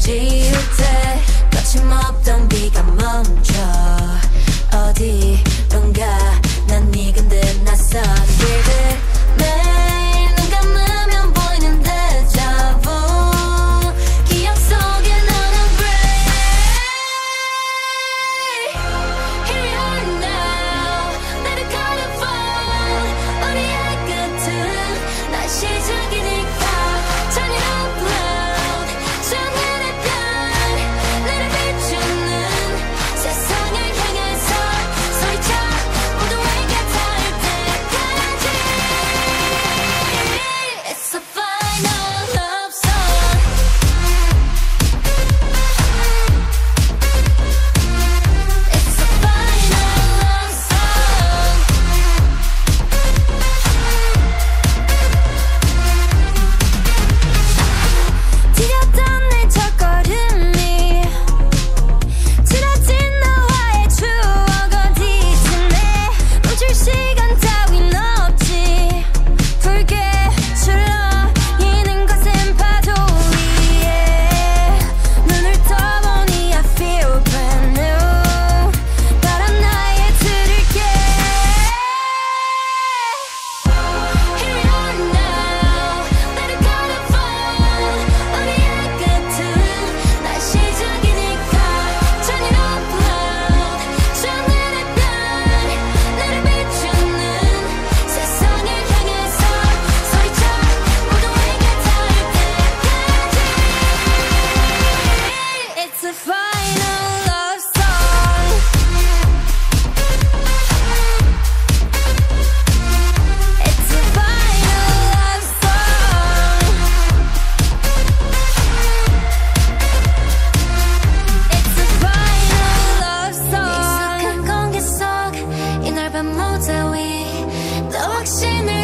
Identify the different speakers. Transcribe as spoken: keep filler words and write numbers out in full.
Speaker 1: 지울 때 거침없던 비가 멈춰 어디론가 난 네 곁에 낯선 길들 매일 눈 감으면 보이는 데자부 기억 속에 너는 gray Here we are now Let it kind of fall 우리의 끝은 난 시작이니까 Turn it up loud 저늘의 별 나를 비추는 세상을 향해서 소리쳐 모두 내게 닿을 때까지 It's a final love song It's a final love song 지렸던 내 첫걸음이 지나친 너와의 추억 어디쯤에 멈출 시간 따윈 없지 붉게 출렁이는 거센 파도 위에 눈을 떠보니 I feel brand new 바람 나에 들을게 Here we are now Let it kind of fall 우리의 끝은 난 시작이니까 Turn it up loud 저늘의 별 나를 비추는 세상을 향해서 소리쳐 모두 내게 닿을 때까지 It's a final love song It's a final love song It's a final love song 익숙한 공기 속 이 넓은 무대 위 또 확신을